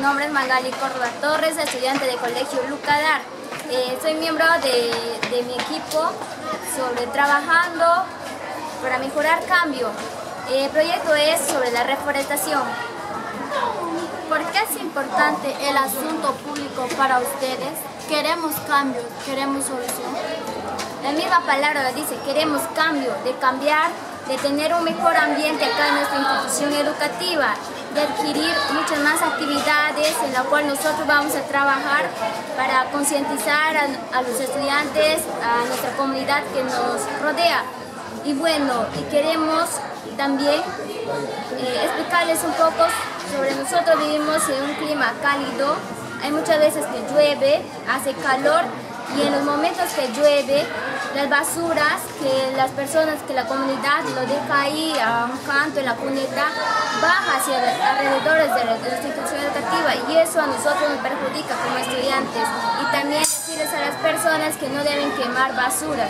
nombre es Magali Córdoba Torres, estudiante del Colegio Lucadar. Soy miembro de mi equipo sobre trabajando para mejorar cambio. El proyecto es sobre la reforestación. ¿Por qué es importante el asunto público para ustedes? Queremos cambio, queremos solución. La misma palabra dice, queremos cambio, de cambiar, de tener un mejor ambiente acá en nuestra institución educativa, de adquirir muchas más actividades en la cual nosotros vamos a trabajar para concientizar a los estudiantes, a nuestra comunidad que nos rodea. Y bueno, y queremos también explicarles un poco sobre nosotros. Vivimos en un clima cálido, hay muchas veces que llueve, hace calor, y en los momentos que llueve, las basuras que las personas, que la comunidad lo deja ahí a un canto en la cuneta, baja hacia alrededores de la institución educativa, y eso a nosotros nos perjudica como estudiantes. Y también decirles a las personas que no deben quemar basuras.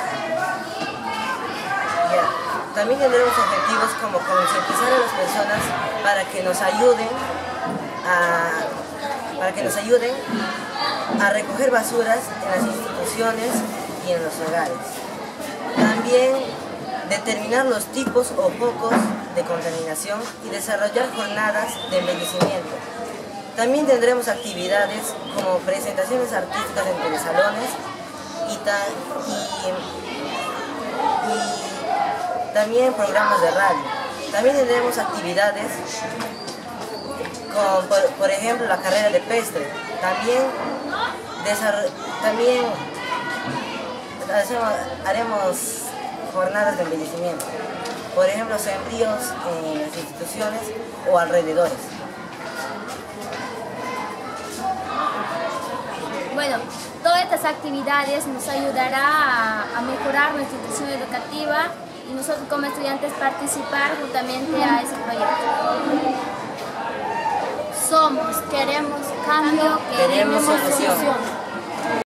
También tendremos objetivos como concientizar a las personas para que nos ayuden a recoger basuras en las instituciones y en los hogares. También determinar los tipos o focos de contaminación y desarrollar jornadas de embellecimiento. También tendremos actividades como presentaciones artísticas entre salones y también programas de radio. También tendremos actividades como por ejemplo la carrera de pestre. También haremos jornadas de embellecimiento, por ejemplo sembríos en las instituciones o alrededores. Bueno, todas estas actividades nos ayudará a mejorar nuestra institución educativa y nosotros como estudiantes participar justamente a ese proyecto. Queremos cambio, queremos solución.